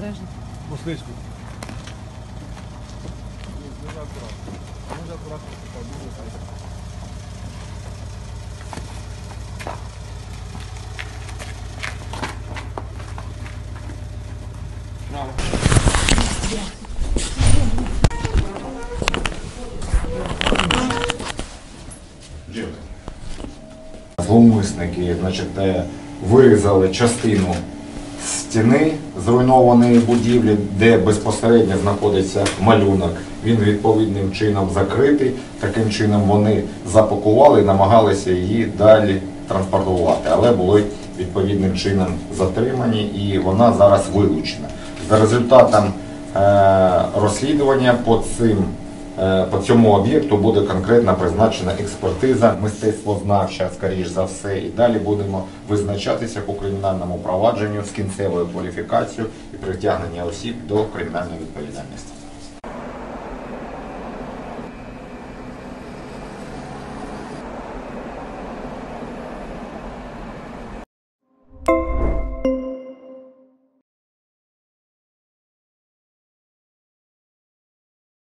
Посличку. Дуже акуратно. Дуже акуратно. Зловмисники, вирізали частину стіни зруйнованої будівлі, де безпосередньо знаходиться малюнок. Він відповідним чином закритий. Таким чином вони запакували і намагалися її далі транспортувати, але були відповідним чином затримані і вона зараз вилучена. За результатом розслідування по цьому об'єкту буде конкретно призначена експертиза, мистецтвознавча, скоріш за все, і далі будемо визначатися по кримінальному провадженню з кінцевою кваліфікацією і притягнення осіб до кримінальної відповідальності.